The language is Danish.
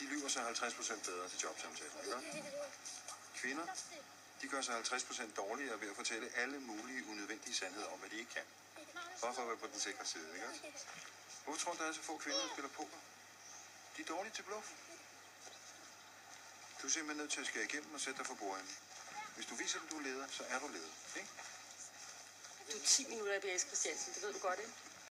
de lyver sig 50% bedre til jobsamtaler, ikke? Kvinder, de gør sig 50% dårligere ved at fortælle alle mulige unødvendige sandheder om, hvad de ikke kan. Bare for at være på den sikre side, ikke? Hvorfor tror du, der er så få kvinder, der spiller poker? De er dårlige til bluff. Du er simpelthen nødt til at skære igennem og sætte dig for bordenden. Hvis du viser dem, du er leder, så er du leder, ikke? Du er 10 minutter i B.S. Christiansen, det ved du godt, ikke?